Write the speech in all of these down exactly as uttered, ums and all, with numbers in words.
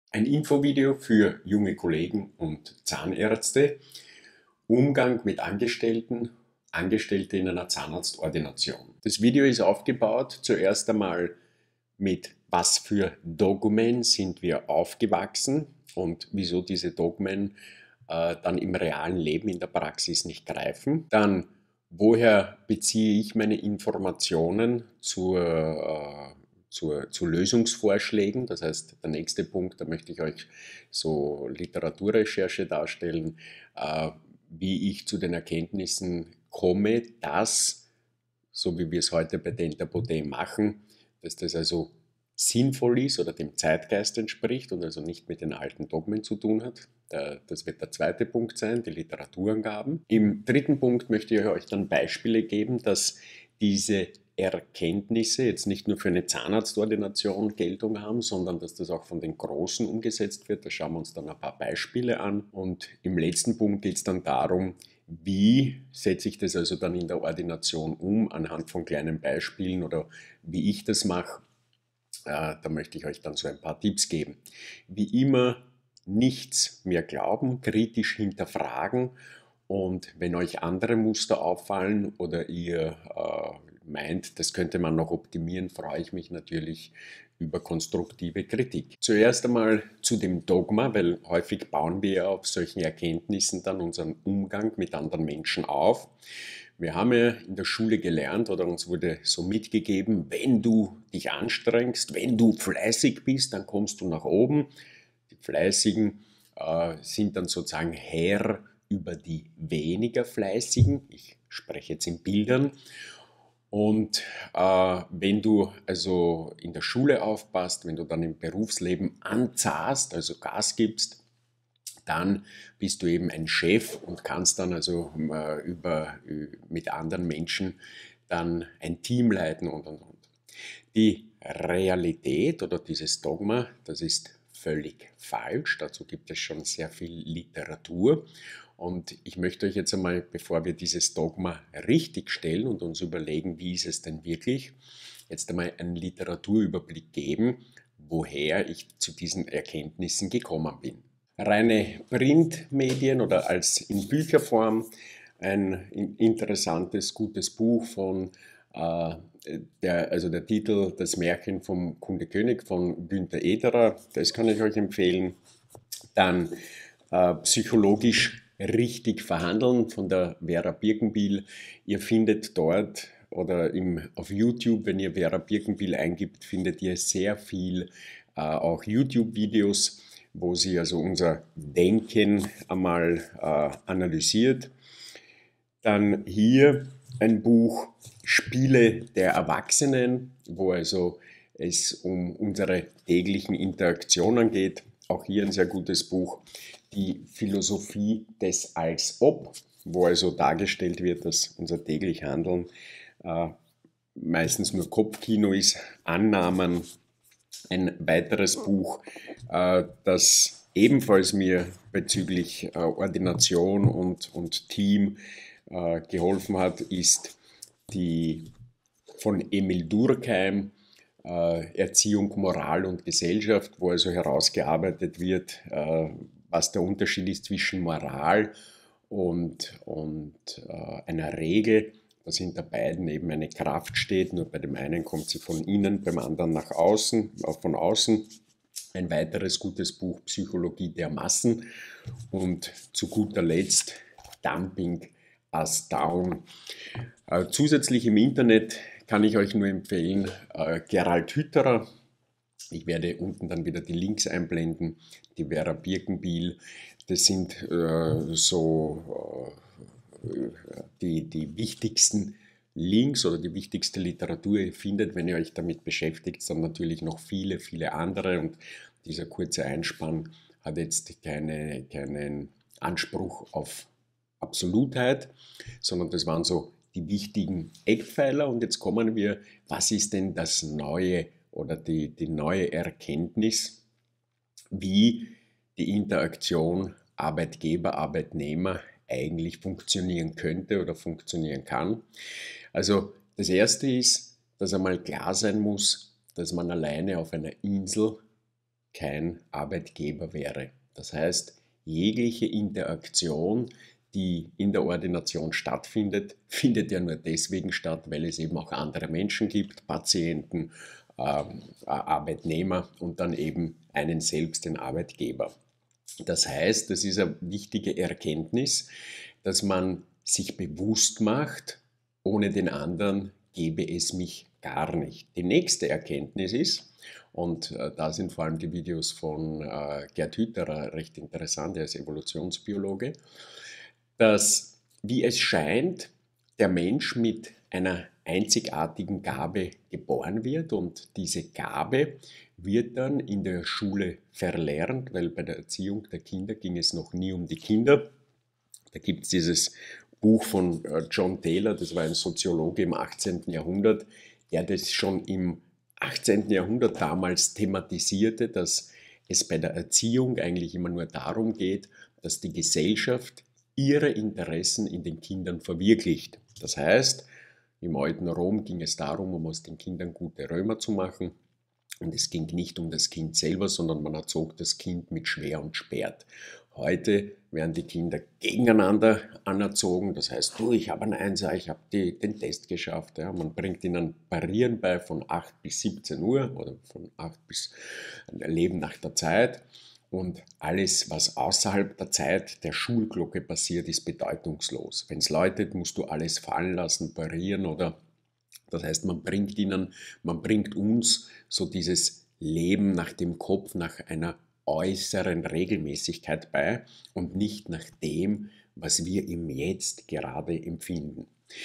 Ein Infovideo für junge Kollegen und Zahnärzte. Umgang mit Angestellten, Angestellte in einer Zahnarztordination. Das Video ist aufgebaut zuerst einmal mit was für Dogmen sind wir aufgewachsen und wieso diese Dogmen äh, dann im realen Leben in der Praxis nicht greifen. Dann, woher beziehe ich meine Informationen zur äh, Zur, zu Lösungsvorschlägen. Das heißt, der nächste Punkt, da möchte ich euch so Literaturrecherche darstellen, äh, wie ich zu den Erkenntnissen komme, dass, so wie wir es heute bei Dentapodé machen, dass das also sinnvoll ist oder dem Zeitgeist entspricht und also nicht mit den alten Dogmen zu tun hat. Das wird der zweite Punkt sein, die Literaturangaben. Im dritten Punkt möchte ich euch dann Beispiele geben, dass diese Erkenntnisse jetzt nicht nur für eine Zahnarztordination Geltung haben, sondern dass das auch von den Großen umgesetzt wird. Da schauen wir uns dann ein paar Beispiele an. Und im letzten Punkt geht es dann darum, wie setze ich das also dann in der Ordination um, anhand von kleinen Beispielen oder wie ich das mache. Äh, da möchte ich euch dann so ein paar Tipps geben. Wie immer, nichts mehr glauben, kritisch hinterfragen. Und wenn euch andere Muster auffallen oder ihr äh, meint, das könnte man noch optimieren, freue ich mich natürlich über konstruktive Kritik. Zuerst einmal zu dem Dogma, weil häufig bauen wir ja auf solchen Erkenntnissen dann unseren Umgang mit anderen Menschen auf. Wir haben ja in der Schule gelernt oder uns wurde so mitgegeben, wenn du dich anstrengst, wenn du fleißig bist, dann kommst du nach oben. Die Fleißigen äh, sind dann sozusagen Herr über die weniger Fleißigen. Ich spreche jetzt in Bildern. Und äh, wenn du also in der Schule aufpasst, wenn du dann im Berufsleben anzahlst, also Gas gibst, dann bist du eben ein Chef und kannst dann also äh, über, mit anderen Menschen dann ein Team leiten und und und. Die Realität oder dieses Dogma, das ist völlig falsch. Dazu gibt es schon sehr viel Literatur. Und ich möchte euch jetzt einmal, bevor wir dieses Dogma richtig stellen und uns überlegen, wie ist es denn wirklich, jetzt einmal einen Literaturüberblick geben, woher ich zu diesen Erkenntnissen gekommen bin. Reine Printmedien oder als in Bücherform ein interessantes, gutes Buch von äh, der, also der Titel Das Märchen vom Kunde König von Günther Ederer, das kann ich euch empfehlen. Dann äh, Psychologisch richtig verhandeln von der Vera Birkenbiel. Ihr findet dort oder im, auf YouTube, wenn ihr Vera Birkenbiel eingibt, findet ihr sehr viel äh, auch YouTube-Videos, wo sie also unser Denken einmal äh, analysiert. Dann hier ein Buch Spiele der Erwachsenen, wo also es um unsere täglichen Interaktionen geht. Auch hier ein sehr gutes Buch. Die Philosophie des Als-Ob, wo also dargestellt wird, dass unser täglich Handeln äh, meistens nur Kopfkino ist, Annahmen. Ein weiteres Buch, äh, das ebenfalls mir bezüglich äh, Ordination und, und Team äh, geholfen hat, ist die von Emil Durkheim, äh, Erziehung, Moral und Gesellschaft, wo also herausgearbeitet wird, äh, was der Unterschied ist zwischen Moral und, und äh, einer Regel, dass hinter beiden eben eine Kraft steht, nur bei dem einen kommt sie von innen, beim anderen nach außen, auch von außen. Ein weiteres gutes Buch, Psychologie der Massen und zu guter Letzt Dumping as Down. Äh, zusätzlich im Internet kann ich euch nur empfehlen, äh, Gerald Hütterer. Ich werde unten dann wieder die Links einblenden, die Vera Birkenbiel. Das sind äh, so äh, die, die wichtigsten Links oder die wichtigste Literatur ihr findet, wenn ihr euch damit beschäftigt, dann natürlich noch viele, viele andere. Und dieser kurze Einspann hat jetzt keine, keinen Anspruch auf Absolutheit, sondern das waren so die wichtigen Eckpfeiler. Und jetzt kommen wir, was ist denn das Neue oder die, die neue Erkenntnis, wie die Interaktion Arbeitgeber, Arbeitnehmer eigentlich funktionieren könnte oder funktionieren kann. Also das Erste ist, dass einmal klar sein muss, dass man alleine auf einer Insel kein Arbeitgeber wäre. Das heißt, jegliche Interaktion, die in der Ordination stattfindet, findet ja nur deswegen statt, weil es eben auch andere Menschen gibt, Patienten, ähm, Arbeitnehmer und dann eben einen selbst, den Arbeitgeber. Das heißt, das ist eine wichtige Erkenntnis, dass man sich bewusst macht, ohne den anderen gäbe es mich gar nicht. Die nächste Erkenntnis ist, und äh, da sind vor allem die Videos von äh, Gerd Hütterer recht interessant, er ist Evolutionsbiologe, dass, wie es scheint, der Mensch mit einer einzigartigen Gabe geboren wird und diese Gabe wird dann in der Schule verlernt, weil bei der Erziehung der Kinder ging es noch nie um die Kinder. Da gibt es dieses Buch von äh, John Taylor, das war ein Soziologe im achtzehnten Jahrhundert, der das schon im achtzehnten Jahrhundert damals thematisierte, dass es bei der Erziehung eigentlich immer nur darum geht, dass die Gesellschaft ihre Interessen in den Kindern verwirklicht. Das heißt, im alten Rom ging es darum, um aus den Kindern gute Römer zu machen. Und es ging nicht um das Kind selber, sondern man erzog das Kind mit Schwer und Spert. Heute werden die Kinder gegeneinander anerzogen. Das heißt, du, ich habe einen Einser, ich habe die, den Test geschafft. Ja. Man bringt ihnen Parieren bei von acht bis siebzehn Uhr oder von acht bis Leben nach der Zeit. Und alles, was außerhalb der Zeit der Schulglocke passiert, ist bedeutungslos. Wenn es läutet, musst du alles fallen lassen, parieren oder das heißt, man bringt ihnen, man bringt uns so dieses Leben nach dem Kopf, nach einer äußeren Regelmäßigkeit bei und nicht nach dem, was wir im Jetzt gerade empfinden.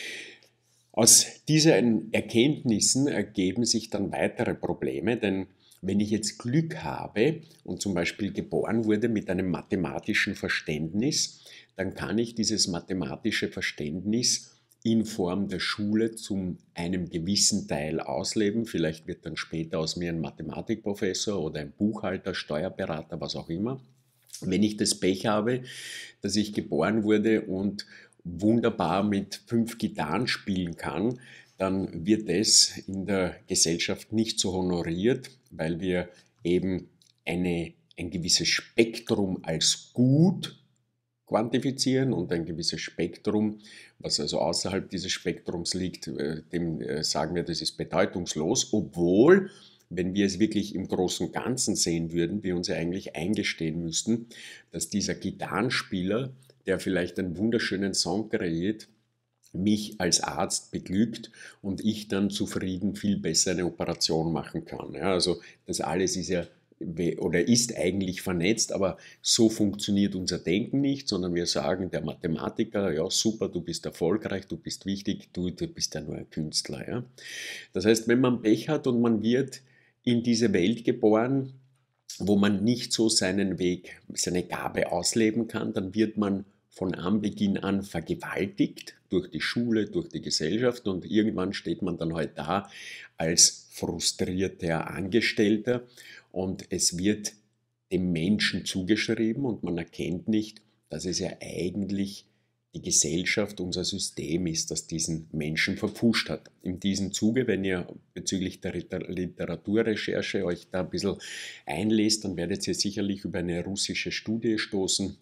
Aus diesen Erkenntnissen ergeben sich dann weitere Probleme, denn wenn ich jetzt Glück habe und zum Beispiel geboren wurde mit einem mathematischen Verständnis, dann kann ich dieses mathematische Verständnis in Form der Schule zu einem gewissen Teil ausleben. Vielleicht wird dann später aus mir ein Mathematikprofessor oder ein Buchhalter, Steuerberater, was auch immer. Wenn ich das Pech habe, dass ich geboren wurde und wunderbar mit fünf Gitarren spielen kann, dann wird das in der Gesellschaft nicht so honoriert, weil wir eben eine, ein gewisses Spektrum als gut quantifizieren und ein gewisses Spektrum, was also außerhalb dieses Spektrums liegt, dem sagen wir, das ist bedeutungslos, obwohl, wenn wir es wirklich im großen und Ganzen sehen würden, wir uns ja eigentlich eingestehen müssten, dass dieser Gitarrenspieler, der vielleicht einen wunderschönen Song kreiert, mich als Arzt beglückt und ich dann zufrieden viel besser eine Operation machen kann. Ja, also das alles ist ja oder ist eigentlich vernetzt, aber so funktioniert unser Denken nicht, sondern wir sagen, der Mathematiker, ja super, du bist erfolgreich, du bist wichtig, du, du bist ja nur ein Künstler. Ja? Das heißt, wenn man Pech hat und man wird in diese Welt geboren, wo man nicht so seinen Weg, seine Gabe ausleben kann, dann wird man von Anbeginn an vergewaltigt durch die Schule, durch die Gesellschaft und irgendwann steht man dann halt da als frustrierter Angestellter und es wird dem Menschen zugeschrieben und man erkennt nicht, dass es ja eigentlich die Gesellschaft, unser System ist, das diesen Menschen verpfuscht hat. In diesem Zuge, wenn ihr bezüglich der Literaturrecherche euch da ein bisschen einlest, dann werdet ihr sicherlich über eine russische Studie stoßen.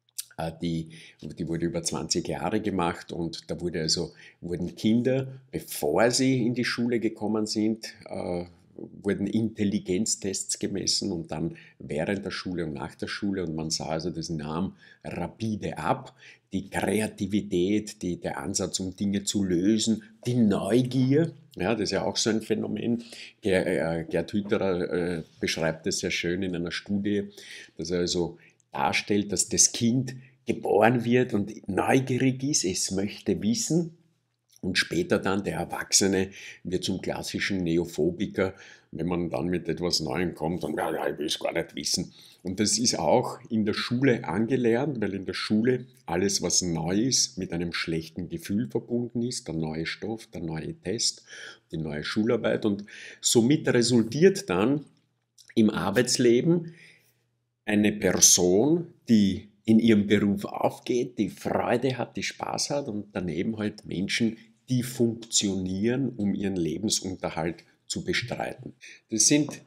Die, die wurde über zwanzig Jahre gemacht und da wurde also, wurden Kinder, bevor sie in die Schule gekommen sind, äh, wurden Intelligenztests gemessen und dann während der Schule und nach der Schule und man sah also, das nahm rapide ab. Die Kreativität, die, der Ansatz, um Dinge zu lösen, die Neugier, ja, das ist ja auch so ein Phänomen. Gerd Hütterer äh, beschreibt es sehr schön in einer Studie, dass er also darstellt, dass das Kind geboren wird und neugierig ist, es möchte wissen und später dann der Erwachsene wird zum klassischen Neophobiker, wenn man dann mit etwas Neuem kommt und ja, ja, ich will es gar nicht wissen. Und das ist auch in der Schule angelernt, weil in der Schule alles, was neu ist, mit einem schlechten Gefühl verbunden ist, der neue Stoff, der neue Test, die neue Schularbeit und somit resultiert dann im Arbeitsleben eine Person, die in ihrem Beruf aufgeht, die Freude hat, die Spaß hat und daneben halt Menschen, die funktionieren, um ihren Lebensunterhalt zu bestreiten. Das sind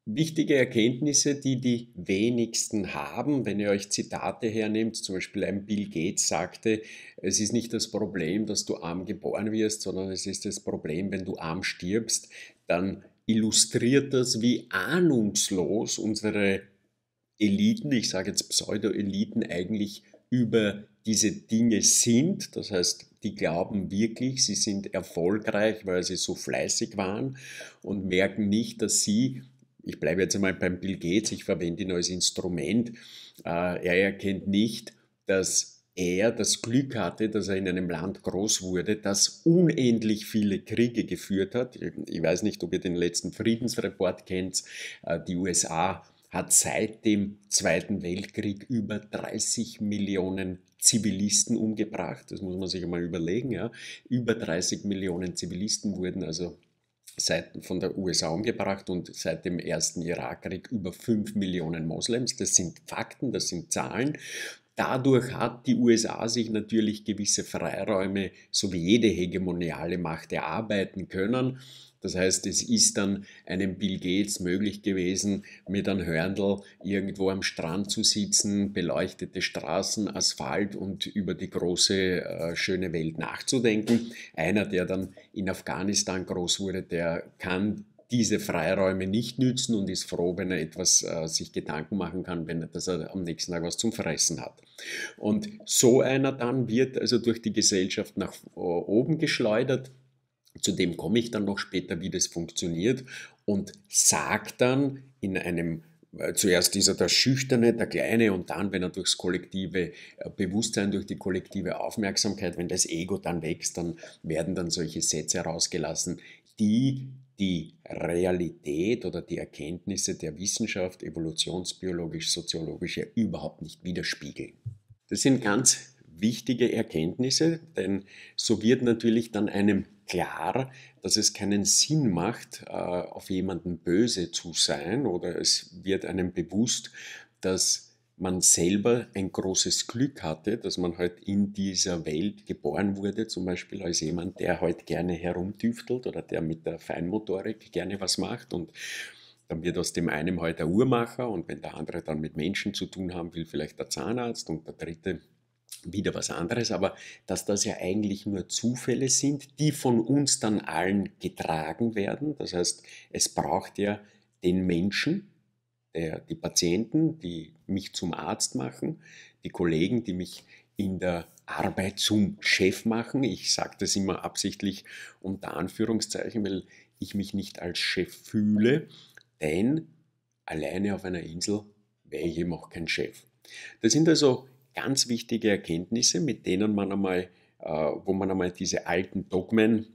Wichtige Erkenntnisse, die die wenigsten haben, wenn ihr euch Zitate hernehmt, zum Beispiel ein Bill Gates sagte, es ist nicht das Problem, dass du arm geboren wirst, sondern es ist das Problem, wenn du arm stirbst, dann illustriert das, wie ahnungslos unsere Eliten, ich sage jetzt Pseudo-Eliten, eigentlich über diese Dinge sind. Das heißt, die glauben wirklich, sie sind erfolgreich, weil sie so fleißig waren und merken nicht, dass sie, ich bleibe jetzt einmal beim Bill Gates, ich verwende ihn als Instrument, äh, er erkennt nicht, dass er das Glück hatte, dass er in einem Land groß wurde, das unendlich viele Kriege geführt hat. Ich weiß nicht, ob ihr den letzten Friedensreport kennt. Äh, die U S A hat seit dem Zweiten Weltkrieg über dreißig Millionen Zivilisten umgebracht. Das muss man sich einmal überlegen. Ja. Über dreißig Millionen Zivilisten wurden also seit, von der U S A umgebracht und seit dem ersten Irakkrieg über fünf Millionen Moslems. Das sind Fakten, das sind Zahlen. Dadurch hat die U S A sich natürlich gewisse Freiräume, so wie jede hegemoniale Macht, erarbeiten können. Das heißt, es ist dann einem Bill Gates möglich gewesen, mit einem Hörnl irgendwo am Strand zu sitzen, beleuchtete Straßen, Asphalt und über die große, äh, schöne Welt nachzudenken. Einer, der dann in Afghanistan groß wurde, der kann diese Freiräume nicht nützen und ist froh, wenn er etwas äh, sich Gedanken machen kann, wenn er, dass er am nächsten Tag was zum Fressen hat. Und so einer dann wird also durch die Gesellschaft nach äh, oben geschleudert. Zu dem komme ich dann noch später, wie das funktioniert, und sagt dann in einem, äh, zuerst ist er der Schüchterne, der Kleine, und dann, wenn er durchs kollektive äh, Bewusstsein, durch die kollektive Aufmerksamkeit, wenn das Ego dann wächst, dann werden dann solche Sätze herausgelassen, die die Realität oder die Erkenntnisse der Wissenschaft, evolutionsbiologisch, soziologisch, ja überhaupt nicht widerspiegeln. Das sind ganz wichtige Erkenntnisse, denn so wird natürlich dann einem klar, dass es keinen Sinn macht, auf jemanden böse zu sein, oder es wird einem bewusst, dass man selber ein großes Glück hatte, dass man halt in dieser Welt geboren wurde, zum Beispiel als jemand, der halt gerne herumtüftelt oder der mit der Feinmotorik gerne was macht, und dann wird aus dem einen halt der Uhrmacher, und wenn der andere dann mit Menschen zu tun haben will, vielleicht der Zahnarzt, und der dritte wieder was anderes, aber dass das ja eigentlich nur Zufälle sind, die von uns dann allen getragen werden. Das heißt, es braucht ja den Menschen, der, die Patienten, die mich zum Arzt machen, die Kollegen, die mich in der Arbeit zum Chef machen. Ich sage das immer absichtlich unter Anführungszeichen, weil ich mich nicht als Chef fühle, denn alleine auf einer Insel wäre ich eben auch kein Chef. Das sind also ganz wichtige Erkenntnisse, mit denen man einmal, äh, wo man einmal diese alten Dogmen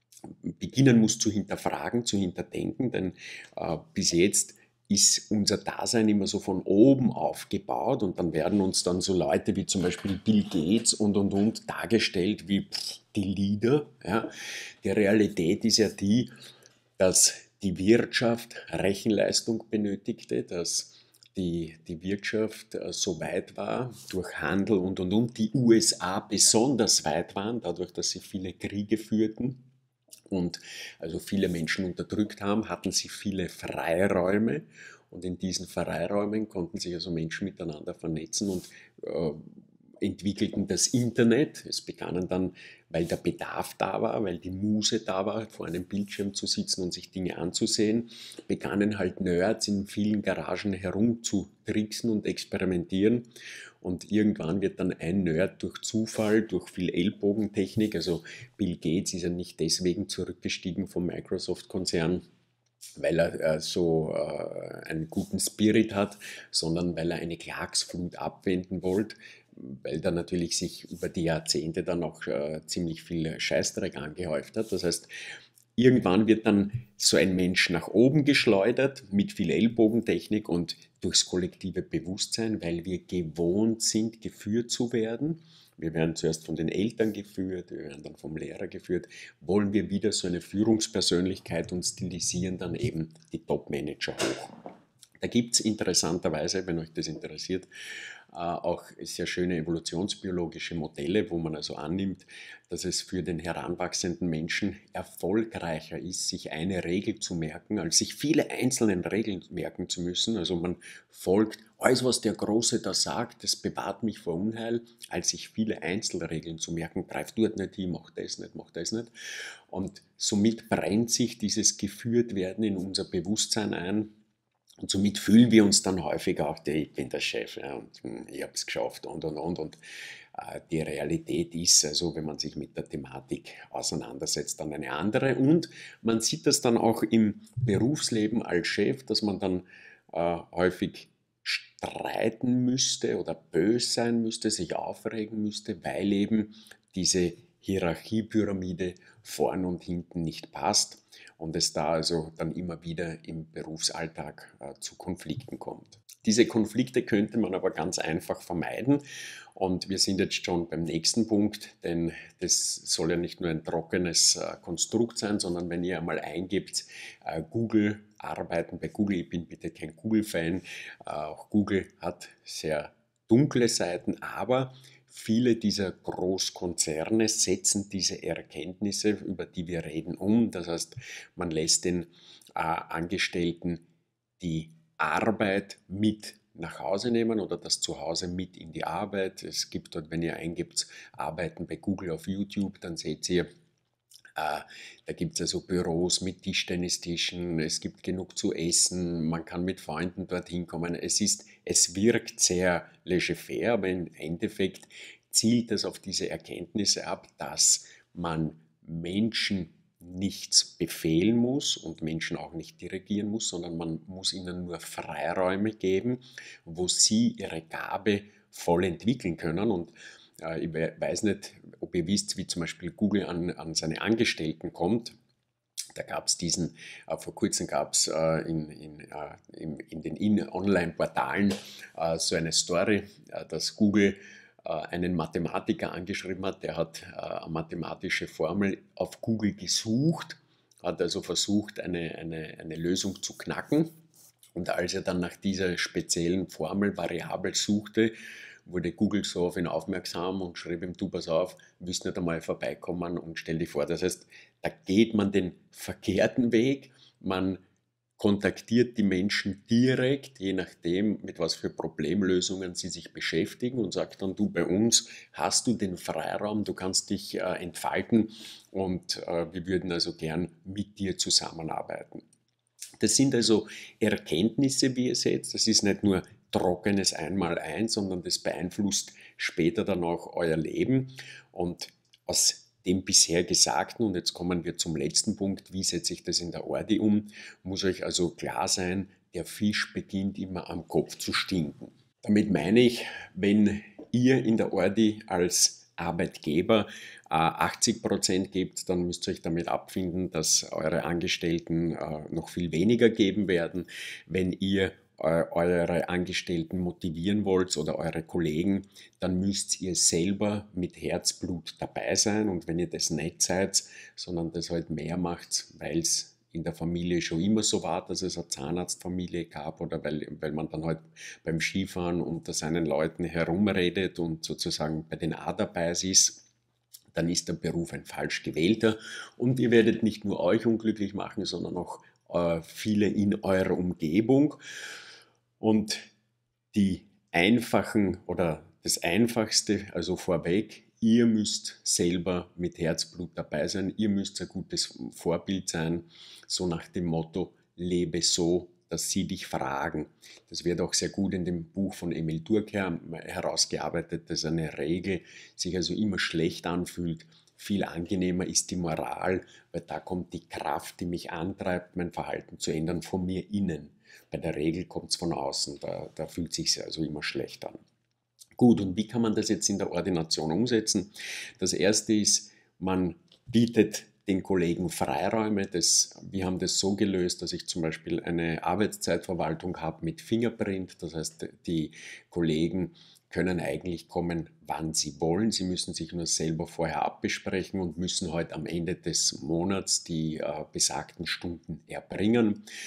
beginnen muss zu hinterfragen, zu hinterdenken, denn äh, bis jetzt ist unser Dasein immer so von oben aufgebaut, und dann werden uns dann so Leute wie zum Beispiel Bill Gates und und und dargestellt wie pff, die Leader. Ja. Die Realität ist ja die, dass die Wirtschaft Rechenleistung benötigte, dass die, die Wirtschaft äh, so weit war, durch Handel und und und, die U S A besonders weit waren, dadurch, dass sie viele Kriege führten und also viele Menschen unterdrückt haben, hatten sie viele Freiräume, und in diesen Freiräumen konnten sich also Menschen miteinander vernetzen und äh, entwickelten das Internet. Es begannen dann, weil der Bedarf da war, weil die Muse da war, vor einem Bildschirm zu sitzen und sich Dinge anzusehen, begannen halt Nerds in vielen Garagen herumzutricksen und experimentieren. Und irgendwann wird dann ein Nerd durch Zufall, durch viel Ellbogentechnik, also Bill Gates ist ja nicht deswegen zurückgestiegen vom Microsoft-Konzern, weil er äh, so äh, einen guten Spirit hat, sondern weil er eine Klagsflut abwenden wollte, weil da natürlich sich über die Jahrzehnte dann auch äh, ziemlich viel Scheißdreck angehäuft hat. Das heißt, irgendwann wird dann so ein Mensch nach oben geschleudert mit viel Ellbogentechnik und durchs kollektive Bewusstsein, weil wir gewohnt sind, geführt zu werden. Wir werden zuerst von den Eltern geführt, wir werden dann vom Lehrer geführt. Wollen wir wieder so eine Führungspersönlichkeit und stilisieren dann eben die Top-Manager hoch. Da gibt es interessanterweise, wenn euch das interessiert, äh, auch sehr schöne evolutionsbiologische Modelle, wo man also annimmt, dass es für den heranwachsenden Menschen erfolgreicher ist, sich eine Regel zu merken, als sich viele einzelne Regeln merken zu müssen. Also man folgt alles, was der Große da sagt, das bewahrt mich vor Unheil, als sich viele Einzelregeln zu merken, greif dort nicht hin, mach das nicht, mach das nicht. Und somit brennt sich dieses Geführtwerden in unser Bewusstsein ein. Und somit fühlen wir uns dann häufig auch, ich bin der Chef, ja, und ich habe es geschafft und und und. Und äh, die Realität ist, also wenn man sich mit der Thematik auseinandersetzt, dann eine andere. Und man sieht das dann auch im Berufsleben als Chef, dass man dann äh, häufig streiten müsste oder bös sein müsste, sich aufregen müsste, weil eben diese Hierarchiepyramide vorn und hinten nicht passt und es da also dann immer wieder im Berufsalltag äh, zu Konflikten kommt. Diese Konflikte könnte man aber ganz einfach vermeiden und wir sind jetzt schon beim nächsten Punkt, denn das soll ja nicht nur ein trockenes äh, Konstrukt sein, sondern wenn ihr einmal eingebt, äh, Google arbeiten bei Google, ich bin bitte kein Google-Fan, äh, auch Google hat sehr dunkle Seiten, aber viele dieser Großkonzerne setzen diese Erkenntnisse, über die wir reden, um. Das heißt, man lässt den äh, Angestellten die Arbeit mit nach Hause nehmen oder das Zuhause mit in die Arbeit. Es gibt dort, wenn ihr eingibt, Arbeiten bei Google auf YouTube, dann seht ihr, äh, da gibt es also Büros mit Tischtennistischen, es gibt genug zu essen, man kann mit Freunden dorthin kommen. Es, ist, es wirkt sehr laissez-faire, aber im Endeffekt zielt es auf diese Erkenntnisse ab, dass man Menschen nichts befehlen muss und Menschen auch nicht dirigieren muss, sondern man muss ihnen nur Freiräume geben, wo sie ihre Gabe voll entwickeln können. Und äh, ich weiß nicht, ob ihr wisst, wie zum Beispiel Google an, an seine Angestellten kommt. Da gab es diesen, äh, vor kurzem gab es äh, in, in, äh, in, in den Online-Portalen äh, so eine Story, äh, dass Google äh, einen Mathematiker angeschrieben hat, der hat äh, eine mathematische Formel auf Google gesucht, hat also versucht, eine, eine, eine Lösung zu knacken. Und als er dann nach dieser speziellen Formel variabel suchte, wurde Google so auf ihn aufmerksam und schrieb ihm, du pass auf, willst nicht einmal vorbeikommen und stell dich vor. Das heißt, da geht man den verkehrten Weg, man kontaktiert die Menschen direkt, je nachdem, mit was für Problemlösungen sie sich beschäftigen und sagt dann, du, bei uns hast du den Freiraum, du kannst dich äh, entfalten und äh, wir würden also gern mit dir zusammenarbeiten. Das sind also Erkenntnisse, wie ihr seht. Das ist nicht nur trockenes Einmaleins, sondern das beeinflusst später dann auch euer Leben. Und aus dem bisher Gesagten, und jetzt kommen wir zum letzten Punkt, wie setze ich das in der Ordi um, muss euch also klar sein, der Fisch beginnt immer am Kopf zu stinken. Damit meine ich, wenn ihr in der Ordi als Arbeitgeber äh, achtzig Prozent gebt, dann müsst ihr euch damit abfinden, dass eure Angestellten äh, noch viel weniger geben werden. Wenn ihr äh, eure Angestellten motivieren wollt oder eure Kollegen, dann müsst ihr selber mit Herzblut dabei sein. Und wenn ihr das nicht seid, sondern das halt mehr macht, weil es in der Familie schon immer so war, dass es eine Zahnarztfamilie gab oder weil, weil man dann halt beim Skifahren unter seinen Leuten herumredet und sozusagen bei den A dabei ist, dann ist der Beruf ein falsch gewählter und ihr werdet nicht nur euch unglücklich machen, sondern auch äh, viele in eurer Umgebung. Und die einfachen oder das Einfachste, also vorweg, ihr müsst selber mit Herzblut dabei sein, ihr müsst ein gutes Vorbild sein, so nach dem Motto, lebe so, dass sie dich fragen. Das wird auch sehr gut in dem Buch von Emil Durkheim herausgearbeitet, dass eine Regel sich also immer schlecht anfühlt. Viel angenehmer ist die Moral, weil da kommt die Kraft, die mich antreibt, mein Verhalten zu ändern, von mir innen. Bei der Regel kommt es von außen, da, da fühlt es sich also immer schlecht an. Gut, und wie kann man das jetzt in der Ordination umsetzen? Das erste ist, man bietet den Kollegen Freiräume. Das, wir haben das so gelöst, dass ich zum Beispiel eine Arbeitszeitverwaltung habe mit Fingerprint. Das heißt, die Kollegen können eigentlich kommen, wann sie wollen. Sie müssen sich nur selber vorher abbesprechen und müssen heute am Ende des Monats die äh, besagten Stunden erbringen.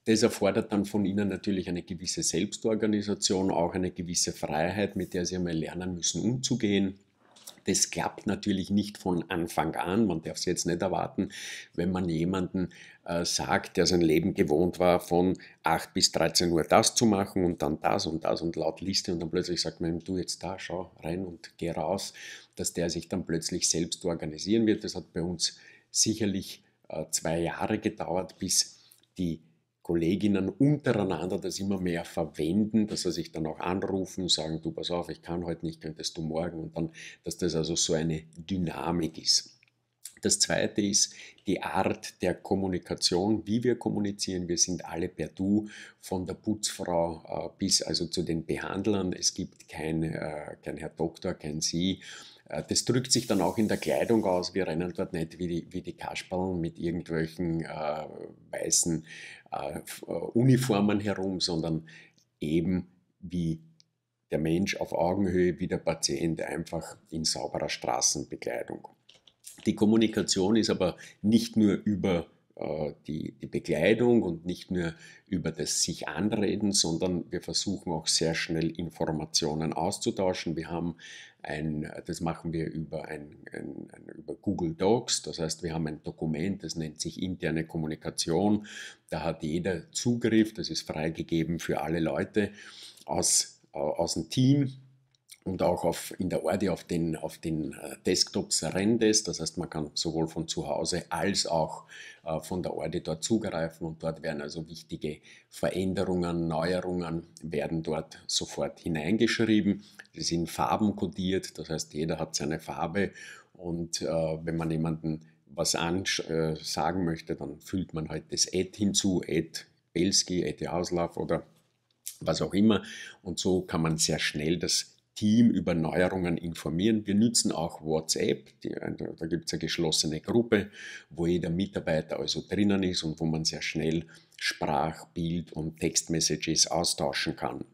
Das erfordert dann von ihnen natürlich eine gewisse Selbstorganisation, auch eine gewisse Freiheit, mit der sie einmal lernen müssen, umzugehen. Das klappt natürlich nicht von Anfang an. Man darf es jetzt nicht erwarten, wenn man jemanden äh, sagt, der sein Leben gewohnt war, von acht bis dreizehn Uhr das zu machen und dann das und das und laut Liste und dann plötzlich sagt man ihm, du jetzt da, schau rein und geh raus, dass der sich dann plötzlich selbst organisieren wird. Das hat bei uns sicherlich äh, zwei Jahre gedauert, bis die Kolleginnen untereinander das immer mehr verwenden, dass sie sich dann auch anrufen, sagen, du pass auf, ich kann heute nicht, könntest du morgen und dann, dass das also so eine Dynamik ist. Das zweite ist die Art der Kommunikation, wie wir kommunizieren. Wir sind alle per Du, von der Putzfrau äh, bis also zu den Behandlern. Es gibt kein, äh, kein Herr Doktor, kein Sie. Das drückt sich dann auch in der Kleidung aus. Wir rennen dort nicht wie die, wie die Kasperln mit irgendwelchen äh, weißen äh, Uniformen herum, sondern eben wie der Mensch auf Augenhöhe, wie der Patient, einfach in sauberer Straßenbekleidung. Die Kommunikation ist aber nicht nur über äh, die, die Bekleidung und nicht nur über das sich anreden, sondern wir versuchen auch sehr schnell Informationen auszutauschen. Wir haben ein, das machen wir über, ein, ein, ein, über Google Docs, das heißt, wir haben ein Dokument, das nennt sich interne Kommunikation. Da hat jeder Zugriff, das ist freigegeben für alle Leute aus, äh, aus dem Team. Und auch auf, in der Ordi auf den, auf den Desktops rennt es. Das heißt, man kann sowohl von zu Hause als auch äh, von der Ordi dort zugreifen und dort werden also wichtige Veränderungen, Neuerungen werden dort sofort hineingeschrieben. Die sind farbenkodiert, das heißt, jeder hat seine Farbe und äh, wenn man jemanden was äh, sagen möchte, dann füllt man halt das Ad hinzu, Ad Belski, Ad Auslauf oder was auch immer und so kann man sehr schnell das Team über Neuerungen informieren. Wir nutzen auch WhatsApp, die, da gibt es eine geschlossene Gruppe, wo jeder Mitarbeiter also drinnen ist und wo man sehr schnell Sprach-, Bild- und Textmessages austauschen kann.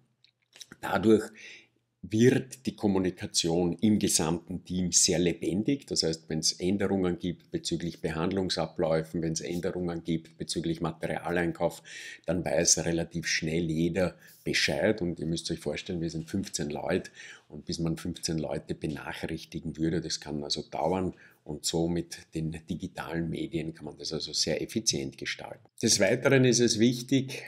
Dadurch wird die Kommunikation im gesamten Team sehr lebendig. Das heißt, wenn es Änderungen gibt bezüglich Behandlungsabläufen, wenn es Änderungen gibt bezüglich Materialeinkauf, dann weiß relativ schnell jeder Bescheid. Und ihr müsst euch vorstellen, wir sind fünfzehn Leute und bis man fünfzehn Leute benachrichtigen würde, das kann also dauern. Und so mit den digitalen Medien kann man das also sehr effizient gestalten. Des Weiteren ist es wichtig,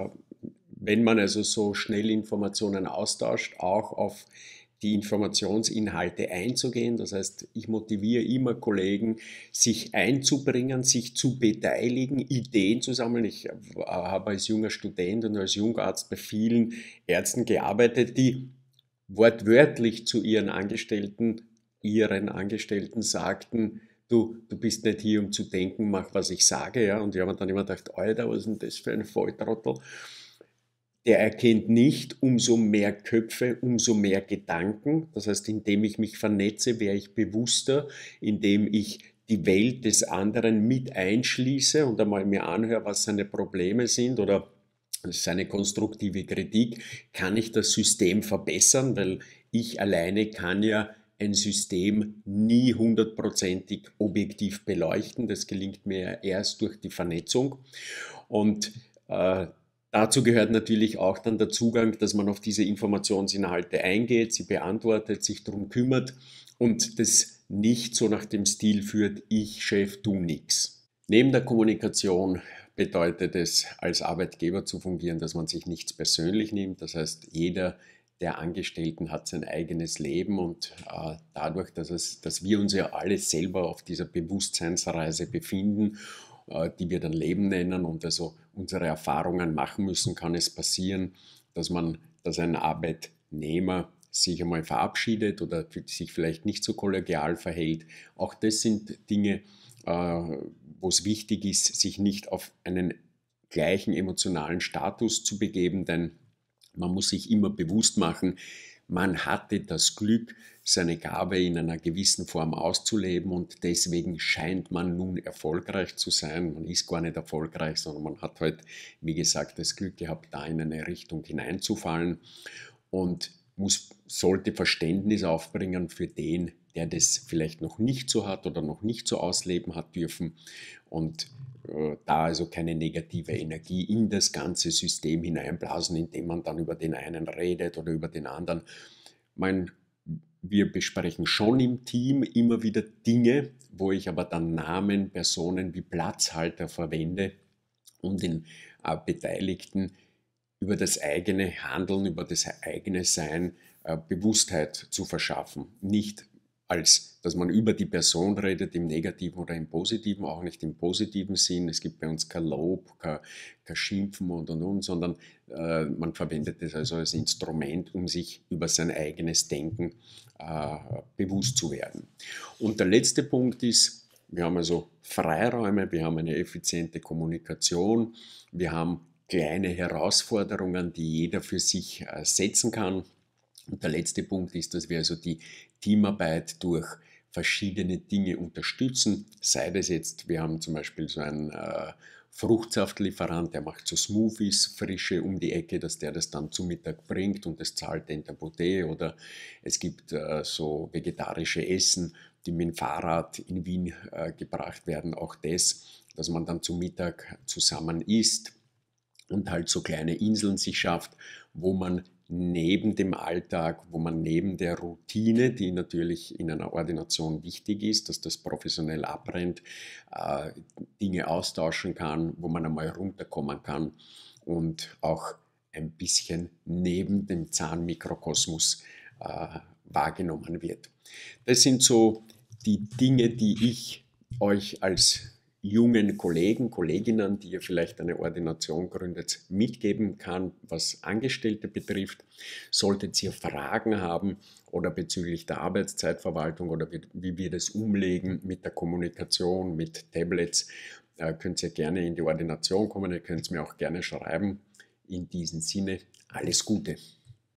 wenn man also so schnell Informationen austauscht, auch auf die Informationsinhalte einzugehen. Das heißt, ich motiviere immer Kollegen, sich einzubringen, sich zu beteiligen, Ideen zu sammeln. Ich habe als junger Student und als Jungarzt bei vielen Ärzten gearbeitet, die wortwörtlich zu ihren Angestellten, ihren Angestellten sagten, du, du bist nicht hier, um zu denken, mach, was ich sage. Ja? Und ich habe dann immer gedacht, Alter, was ist denn das für ein Volltrottel? Der erkennt nicht, umso mehr Köpfe, umso mehr Gedanken. Das heißt, indem ich mich vernetze, wäre ich bewusster, indem ich die Welt des anderen mit einschließe und einmal mir anhöre, was seine Probleme sind oder seine konstruktive Kritik, kann ich das System verbessern, weil ich alleine kann ja ein System nie hundertprozentig objektiv beleuchten. Das gelingt mir erst durch die Vernetzung. Und äh, dazu gehört natürlich auch dann der Zugang, dass man auf diese Informationsinhalte eingeht, sie beantwortet, sich darum kümmert und das nicht so nach dem Stil führt, ich Chef, du nix. Neben der Kommunikation bedeutet es, als Arbeitgeber zu fungieren, dass man sich nichts persönlich nimmt. Das heißt, jeder der Angestellten hat sein eigenes Leben und äh, dadurch, dass, es, dass wir uns ja alle selber auf dieser Bewusstseinsreise befinden, äh, die wir dann Leben nennen und also unsere Erfahrungen machen müssen, kann es passieren, dass man, dass ein Arbeitnehmer sich einmal verabschiedet oder sich vielleicht nicht so kollegial verhält. Auch das sind Dinge, äh, wo es wichtig ist, sich nicht auf einen gleichen emotionalen Status zu begeben, denn man muss sich immer bewusst machen, man hatte das Glück, seine Gabe in einer gewissen Form auszuleben und deswegen scheint man nun erfolgreich zu sein. Man ist gar nicht erfolgreich, sondern man hat halt, wie gesagt, das Glück gehabt, da in eine Richtung hineinzufallen. Und muss, sollte Verständnis aufbringen für den, der das vielleicht noch nicht so hat oder noch nicht so ausleben hat dürfen, und äh, da also keine negative Energie in das ganze System hineinblasen, indem man dann über den einen redet oder über den anderen. Mein, wir besprechen schon im Team immer wieder Dinge, wo ich aber dann Namen, Personen wie Platzhalter verwende, um den äh, Beteiligten über das eigene Handeln, über das eigene Sein äh, Bewusstheit zu verschaffen. Nicht als, dass man über die Person redet, im negativen oder im positiven, auch nicht im positiven Sinn. Es gibt bei uns kein Lob, kein, kein Schimpfen und und und, sondern äh, man verwendet es also als Instrument, um sich über sein eigenes Denken äh, bewusst zu werden. Und der letzte Punkt ist, wir haben also Freiräume, wir haben eine effiziente Kommunikation, wir haben kleine Herausforderungen, die jeder für sich äh, setzen kann. Und der letzte Punkt ist, dass wir also die Teamarbeit durch verschiedene Dinge unterstützen. Sei das jetzt, wir haben zum Beispiel so einen äh, Fruchtsaftlieferant, der macht so Smoothies, frische um die Ecke, dass der das dann zu Mittag bringt und das zahlt in der Bouteille. Oder es gibt äh, so vegetarische Essen, die mit dem Fahrrad in Wien äh, gebracht werden. Auch das, dass man dann zu Mittag zusammen isst und halt so kleine Inseln sich schafft, wo man neben dem Alltag, wo man neben der Routine, die natürlich in einer Ordination wichtig ist, dass das professionell abbrennt, äh, Dinge austauschen kann, wo man einmal runterkommen kann und auch ein bisschen neben dem Zahnmikrokosmos äh, wahrgenommen wird. Das sind so die Dinge, die ich euch als jungen Kollegen, Kolleginnen, die ihr vielleicht eine Ordination gründet, mitgeben kann, was Angestellte betrifft. Solltet ihr Fragen haben oder bezüglich der Arbeitszeitverwaltung oder wie, wie wir das umlegen mit der Kommunikation, mit Tablets, äh, könnt ihr gerne in die Ordination kommen, ihr könnt es mir auch gerne schreiben. In diesem Sinne, alles Gute.